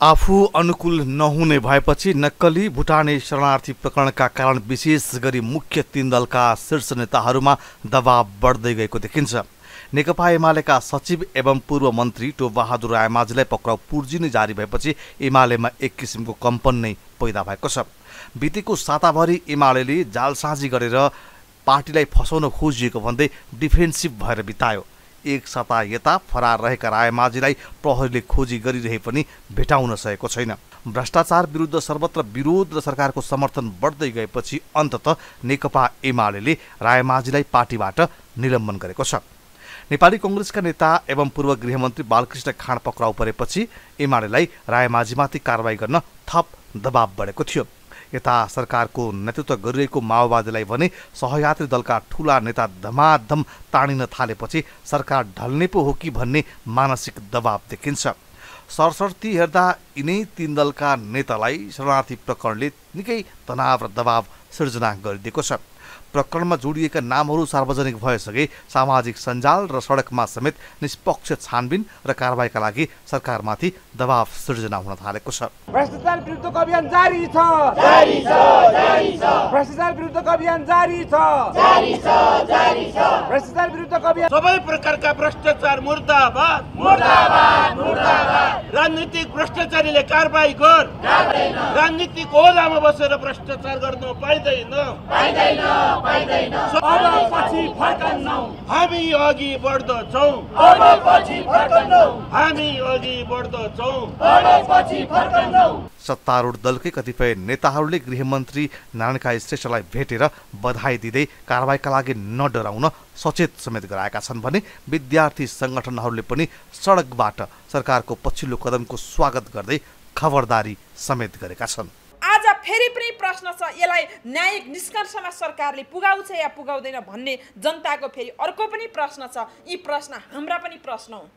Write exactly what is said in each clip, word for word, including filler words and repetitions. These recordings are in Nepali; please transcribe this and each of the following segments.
आफू अनुकूल नहुने भएपछि नक्कली भुटानी शरणार्थी प्रकरणका कारण विशेष गरी मुख्य तीन दलका शीर्ष नेताहरूमा दबाव बढ्दै गएको देखिन्छ। नेकपा एमालेका सचिव एवं पूर्व मन्त्री टोपबहादुर रायमाझीलाई पक्राउ पुर्जिने जारी भएपछि एमालेमा एक किसिमको कम्पन नै पैदा भएको छ। बितेको साताभरि एमालेले जालसाजी गरेर पार्टीलाई फसाउन खोजिएको भन्दै डिफेन्सिभ भएर बितायो। एक साता यता फरार रहेका रायमाझीलाई प्रहरीले खोजी गरिरहे पनि भेटाउन सकेको छैन। भ्रष्टाचार विरुद्ध सर्वत्र विरोध र सरकारको समर्थन बढ्दै गएपछि अन्ततः नेकपा एमालेले रायमाझीलाई पार्टीबाट निलम्बन गरेको छ। नेपाली कांग्रेसका नेता एवं पूर्व गृहमन्त्री बालकृष्ण खाँड पक्राउ परेपछि एमालेलाई रायमाझीमाथि कारबाही गर्न थप दबाव बढेको थियो। यता सरकारको नेतृत्व गरिरहेको माओवादीलाई भने सहयात्री दलका ठूला नेता धमाधम तानिन थालेपछि सरकार ढल्ने पो हो कि भन्ने मानसिक दबाव देखिन्छ। सरसर्ती हेर्दा यिनै तीन दलका नेतालाई शरणार्थी प्रकरणले निकै तनाव र दबाव सिर्जना गरिदिएको छ। प्रकरणमा जोडिएका नामहरू सार्वजनिक भएसँगै सामाजिक सञ्जाल र सडकमा समेत निष्पक्ष छानबिन र कारबाहीका लागि सरकारमाथि दबाव सिर्जना हुन थालेको छ। भ्रष्टाचार विरुद्धको अभियान जारी छ जारी छ जारी छ भ्रष्टाचार विरुद्धको अभियान जारी छ जारी छ जारी छ भ्रष्टाचार विरुद्धको अभियान सबै प्रकारका भ्रष्टाचार मुर्दाबाद मुर्दाबाद मुर्दाबाद राजनीतिक भ्रष्टाचारीले कारबाही गर गर्दैन। राजनीतिक ओहदामा बसेर भ्रष्टाचार गर्न पाइदैन पाइदैन पाइदैन। अब पछि फर्कन्नौ हामी अघि बढ्दछौँ अब पछि फर्कन्नौ हामी अघि बढ्दछौँ अब पछि फर्कन्नौ। सत्तारूढ दलकै कतिपय नेताहरूले गृहमन्त्री नारायण काजी श्रेष्ठलाई भेटेर बधाई दिँदै कारबाहीका लागि नडराउन सचेत समेत गराएका छन् भने विद्यार्थी संगठनहरूले पनि सडकबाट सरकारको पछिल्लो कदमको स्वागत गर्दै खबरदारी समेत गरेका छन्। आज फेरि पनि प्रश्न छ, यसलाई न्यायिक निष्कर्षमा सरकारले पुगाउँछ या पुगाउँदैन भन्ने जनताको फेरि अर्को पनि प्रश्न छ। यी प्रश्न हाम्रा पनि प्रश्न हो।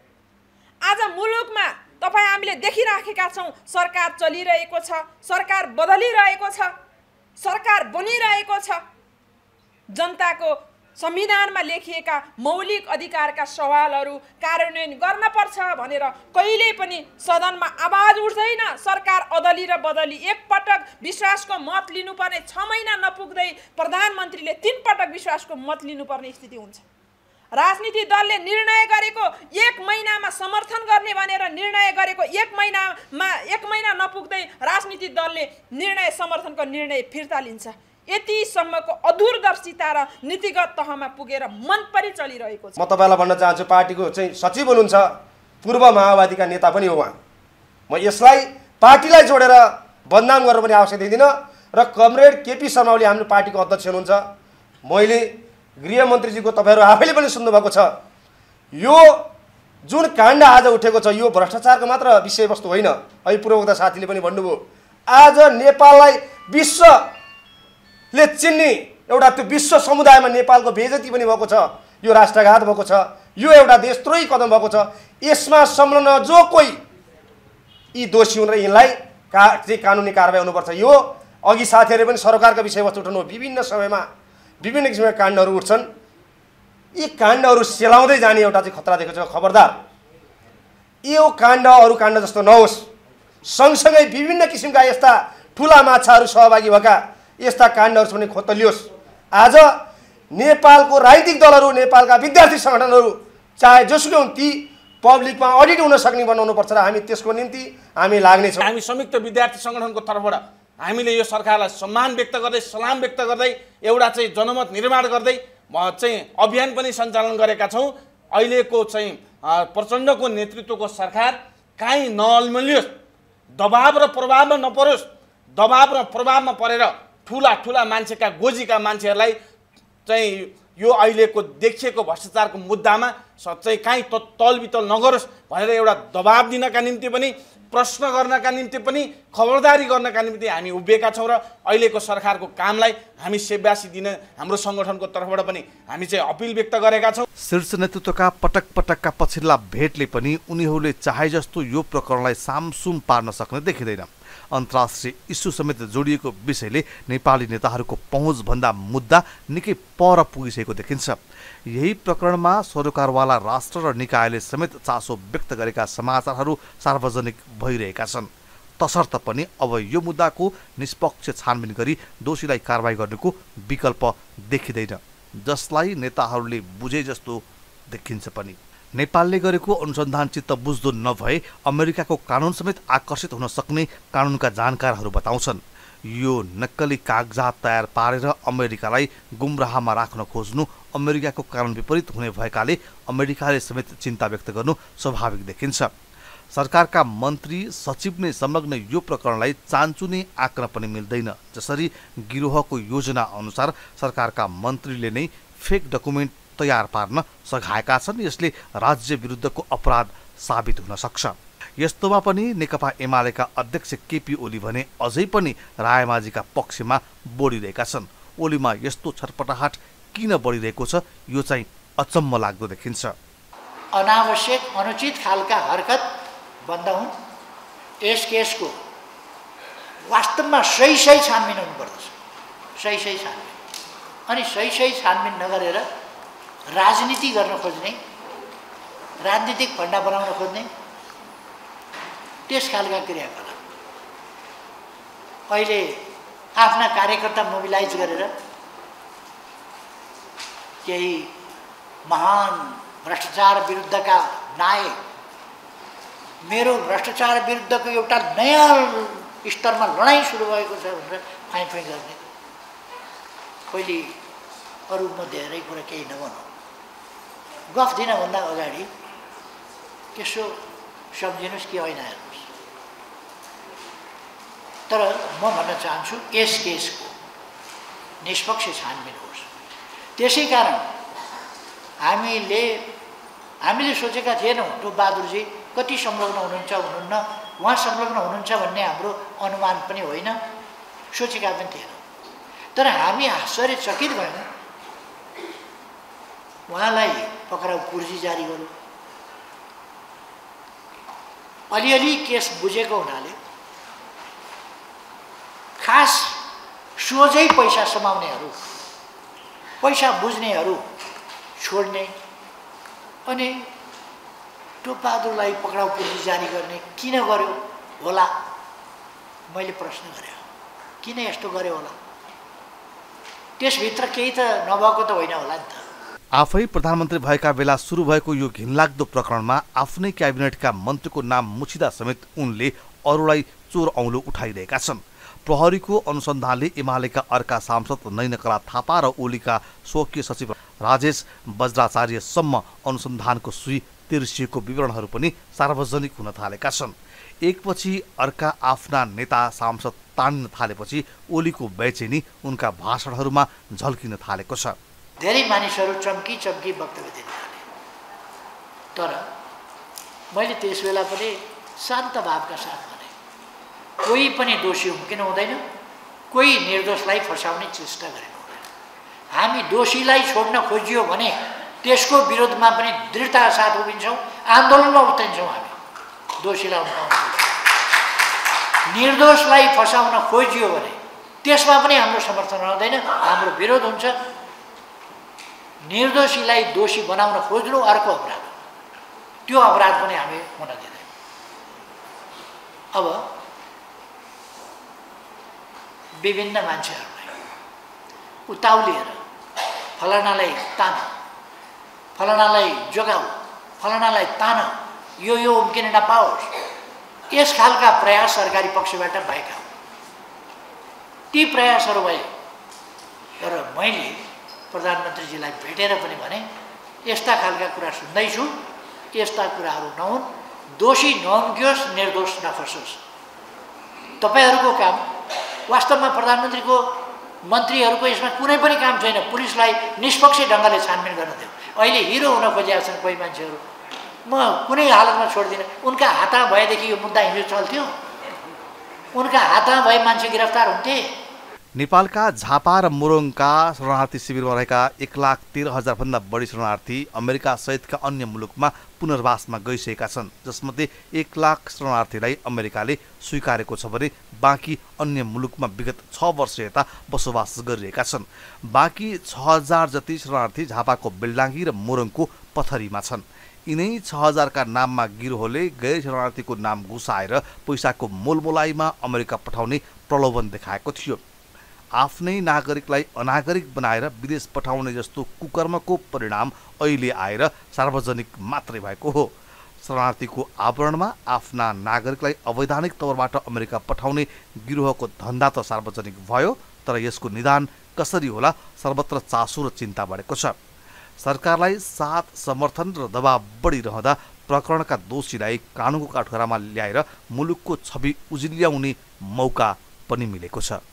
आज मुलुकमा तपाईँ हामीले देखिराखेका छौँ, सरकार चलिरहेको छ, सरकार बदलिरहेको छ, सरकार बनिरहेको छ। जनताको संविधानमा लेखिएका मौलिक अधिकारका सवालहरू कार्यान्वयन गर्न पर्छ भनेर कहिल्यै पनि सदनमा आवाज उठ्दैन। सरकार अदली र बदली एकपटक विश्वासको मत लिनुपर्ने छ महिना नपुग्दै प्रधानमन्त्रीले तीन पटक विश्वासको मत लिनुपर्ने स्थिति हुन्छ। राजनीतिक दलले निर्णय गरेको एक महिनामा समर्थन गर्ने भनेर निर्णय गरेको एक महिनामा एक महिना नपुग्दै राजनीतिक दलले निर्णय समर्थनको निर्णय फिर्ता लिन्छ। यतिसम्मको अधूरदर्शिता र नीतिगत तहमा पुगेर मन परि चलिरहेको छ। म तपाईँलाई भन्न चाहन्छु, पार्टीको चाहिँ सचिव हुनुहुन्छ, पूर्व माओवादीका नेता पनि हो उहाँ। म यसलाई पार्टीलाई जोडेर बदनाम गर्न पनि आवश्यक दिँदिनँ। र कमरेड केपी शर्मा ओली हाम्रो पार्टीको अध्यक्ष हुनुहुन्छ। मैले गृहमन्त्रीजीको तपाईँहरू आफैले पनि सुन्नुभएको छ, यो जुन काण्ड आज उठेको छ यो भ्रष्टाचारको मात्र विषयवस्तु होइन। अहिले पूर्ववक्ता साथीले पनि भन्नुभयो, आज नेपाललाई विश्वले चिन्ने एउटा त्यो विश्व समुदायमा नेपालको बेइज्जती पनि भएको छ, यो राष्ट्रघात भएको छ, यो एउटा देशद्रोही कदम भएको छ। यसमा संलग्न जो कोही यी दोषी हुन् र यिनलाई का चाहिँ कानुनी कारबाही हुनुपर्छ। यो अघि साथीहरूले पनि सरकारका विषयवस्तु उठाउनु, विभिन्न समयमा विभिन्न किसिमका काण्डहरू उठ्छन्। यी काण्डहरू सेलाउँदै जाने एउटा चाहिँ खतरा देखेको छ। खबरदार यो काण्ड अरू काण्ड जस्तो नहोस्। सँगसँगै विभिन्न किसिमका यस्ता ठुला माछाहरू सहभागी भएका यस्ता काण्डहरू पनि खोतलियोस्। आज नेपालको राजनीतिक दलहरू, नेपालका विद्यार्थी सङ्गठनहरू चाहे जोसुकै हुन्, ती पब्लिकमा अडिट हुन सक्ने बनाउनुपर्छ र हामी त्यसको निम्ति हामी लाग्नेछौँ। हामी संयुक्त विद्यार्थी सङ्गठनको तर्फबाट हामीले यो सरकारलाई सम्मान व्यक्त गर्दै, सलाम व्यक्त गर्दै, एउटा चाहिँ जनमत निर्माण गर्दै चाहिँ अभियान पनि सञ्चालन गरेका छौँ। अहिलेको चाहिँ प्रचण्डको नेतृत्वको सरकार काहीँ नअल्मलियोस्, दबाव र प्रभावमा नपरोस्। दबाव र प्रभावमा परेर ठुला ठुला मान्छेका गोजीका मान्छेहरूलाई चाहिँ यो अहिलेको देखिएको भ्रष्टाचारको मुद्दामा चाहिँ काहीँ त तलबितल नगरोस् भनेर एउटा दबाब दिनका निम्ति पनि, प्रश्न गर्नका निम्ति पनि, खबरदारी गर्नका निम्ति हामी उभिएका छौँ। र अहिलेको सरकारको कामलाई हामी सेवासी दिन हाम्रो सङ्गठनको तर्फबाट पनि हामी चाहिँ अपिल व्यक्त गरेका छौँ। शीर्ष नेतृत्वका पटक पटकका पछिल्ला भेटले पनि उनीहरूले चाहे जस्तो यो प्रकरणलाई सामसुम पार्न सक्ने देखिँदैन। अन्तर्राष्ट्रिय इस्यु समेत जोडिएको विषयले नेपाली नेताहरूको पहुँचभन्दा मुद्दा निकै पर पुगिसकेको देखिन्छ। यही प्रकरणमा सरोकारवाला राष्ट्र र निकायले समेत चासो व्यक्त गरेका समाचारहरू सार्वजनिक भइरहेका छन्। तसर्थ पनि अब यो मुद्दाको निष्पक्ष छानबिन गरी दोषीलाई कारबाही गर्नुको विकल्प देखिँदैन, जसलाई नेताहरूले बुझे जस्तो देखिन्छ पनि। नेपालले गरेको अनुसन्धान चित्त बुझ्दो नभए अमेरिकाको कानुन समेत आकर्षित हुन सक्ने कानुनका जानकारहरू बताउँछन्। यो नक्कली कागजात तयार पारेर अमेरिकालाई गुमराहमा राख्न खोज्नु अमेरिकाको कानुन विपरीत हुने भएकाले अमेरिकाले समेत चिन्ता व्यक्त गर्नु स्वाभाविक देखिन्छ। सरकारका मन्त्री सचिव नै संलग्न यो प्रकरणलाई चान्चुने आँक्न पनि मिल्दैन। जसरी गिरोहको योजना अनुसार सरकारका मन्त्रीले नै फेक डकुमेन्ट तयार पार्न सघाएका छन्, यसले राज्य विरुद्धको अपराध साबित हुन सक्छ। यस्तोमा पनि नेकपा एमालेका अध्यक्ष केपी ओली भने अझै पनि रायमाझीका पक्षमा बोडिरहेका छन्। ओलीमा यस्तो छटपटाहट किन बढिरहेको छ, यो चाहिँ अचम्म लाग्दो देखिन्छ। अनावश्यक अनुचित खालका हरकत बन्द हुन्। यस केसको वास्तवमा सही सही छानबिन हुनुपर्दछ, सही सही छानबिन। अनि सही सही छानबिन नगरेर राजनीति गर्न खोज्ने, राजनीतिक फन्डा बनाउन खोज्ने त्यस खालका क्रियाकलाप अहिले आफ्ना कार्यकर्ता मोबिलाइज गरेर केही महान भ्रष्टाचार विरुद्धका नायक, मेरो भ्रष्टाचार विरुद्धको एउटा नयाँ स्तरमा लडाइँ सुरु भएको छ भनेर फाइ फाइ गर्ने। पहिले अरू म धेरै कुरा केही नभनौँ, गफ दिनभन्दा अगाडि यसो सम्झिनुहोस् कि होइन हेर्नुहोस्। तर म भन्न चाहन्छु यस केसको निष्पक्ष छानबिन होस्। त्यसै कारण हामीले हामीले सोचेका थिएनौँ टोपबहादुरजी कति संलग्न हुनुहुन्छ हुनुहुन्न, उहाँ संलग्न हुनुहुन्छ भन्ने हाम्रो अनुमान पनि होइन, सोचेका पनि थिएनौँ। तर हामी आश्चर्यचकित भयौँ। उहाँलाई पक्राउ कुर्जी जारी गर्यो। अलिअलि केस बुझेको हुनाले खास सोझै पैसा समाउनेहरू, पैसा बुझ्नेहरू छोड्ने अनि टोपबहादुरलाई पक्राउ कुर्जी जारी गर्ने किन गर्यो होला, मैले प्रश्न गरेँ। किन यस्तो गर्यो होला? त्यसभित्र केही त नभएको त होइन होला नि त। आफै प्रधानमन्त्री भएका बेला सुरु भएको यो घिनलाग्दो प्रकरणमा आफ्नै क्याबिनेटका मन्त्रीको नाम मुछिदा समेत उनले अरूलाई चोर औँलो उठाइरहेका छन्। प्रहरीको अनुसन्धानले एमालेका अर्का सांसद नैनकला थापा र ओलीका स्वकीय सचिव राजेश बज्राचार्यसम्म अनुसन्धानको सुई तिर्सिएको विवरणहरू पनि सार्वजनिक हुन थालेका छन्। एकपछि अर्का आफ्ना नेता सांसद तान्न थालेपछि ओलीको बेचैनी उनका भाषणहरूमा झल्किन थालेको छ। धेरै मानिसहरू चम्की चम्की वक्तव्य दिन थाले। तर मैले त्यस बेला पनि शान्त भावका साथ भने कोही पनि दोषी हुम्किनु हुँदैन, कोही निर्दोषलाई फसाउने चेष्टा गरिनु हुँदैन। हामी दोषीलाई छोड्न खोजियो भने त्यसको विरोधमा पनि दृढता साथ उभिन्छौँ, आन्दोलनमा उत्रिन्छौँ। हामी दोषीलाई उठाउन, निर्दोषलाई फसाउन खोजियो भने त्यसमा पनि हाम्रो समर्थन रहँदैन, हाम्रो विरोध हुन्छ। निर्दोषीलाई दोषी बनाउन खोज्नु अर्को अपराध हो, त्यो अपराध पनि हामी हुन दिँदैन। अब विभिन्न मान्छेहरूलाई उताउलिएर फलानालाई तान, फलानालाई जोगाऊ, फलानालाई तान, यो यो उम्किन नपाओस्, यस खालका प्रयास सरकारी पक्षबाट भएका हुन्। ती प्रयासहरू भए। तर मैले प्रधानमन्त्रीजीलाई भेटेर पनि भने यस्ता खालका कुरा सुन्दैछु, यस्ता कुराहरू नहुन्, दोषी नहुन्कियोस्, निर्दोष नफसोस्। तपाईँहरूको काम वास्तवमा प्रधानमन्त्रीको मन्त्रीहरूको यसमा कुनै पनि काम छैन। पुलिसलाई निष्पक्ष ढङ्गले छानबिन गर्न दियो। अहिले हिरो हुन खोजेका छन् कोही मान्छेहरू, म कुनै हालतमा छोड्दिनँ। उनका हातमा भएदेखि यो मुद्दा हिजो चल्थ्यो, उनका हातमा भए मान्छे गिरफ्तार हुन्थे। नेपालका झापा र मुरुङका शरणार्थी शिविरमा रहेका एक लाख तेह्र हजारभन्दा बढी शरणार्थी अमेरिका सहितका अन्य मुलुकमा पुनर्वासमा गइसकेका छन्, जसमध्ये एक लाख शरणार्थीलाई अमेरिकाले स्वीकारेको छ भने बाँकी अन्य मुलुकमा विगत छ वर्ष यता बसोबास गरिरहेका छन्। बाँकी छ हजार जति शरणार्थी झापाको बेल्डाङ्गी र मुरुङको पथरीमा छन्। यिनै छ हजारका नाममा गिरोहले गैर शरणार्थीको नाम घुसाएर पैसाको मोलमोलाइमा अमेरिका पठाउने प्रलोभन देखाएको थियो। आफ्नै नागरिकलाई अनागरिक बनाएर विदेश पठाउने जस्तो कुकर्मको परिणाम अहिले आएर सार्वजनिक मात्रै भएको हो। शरणार्थीको आवरणमा आफ्ना नागरिकलाई अवैधानिक तौरबाट अमेरिका पठाउने गिरोहको धन्दा त सार्वजनिक भयो, तर यसको निदान कसरी होला सर्वत्र चासो र चिन्ता बढेको छ। सरकारलाई साथ समर्थन र दबाब बढिरहँदा प्रकरणका दोषीलाई कानुनको काठघरामा ल्याएर मुलुकको छवि उजिल्याउने मौका पनि मिलेको छ।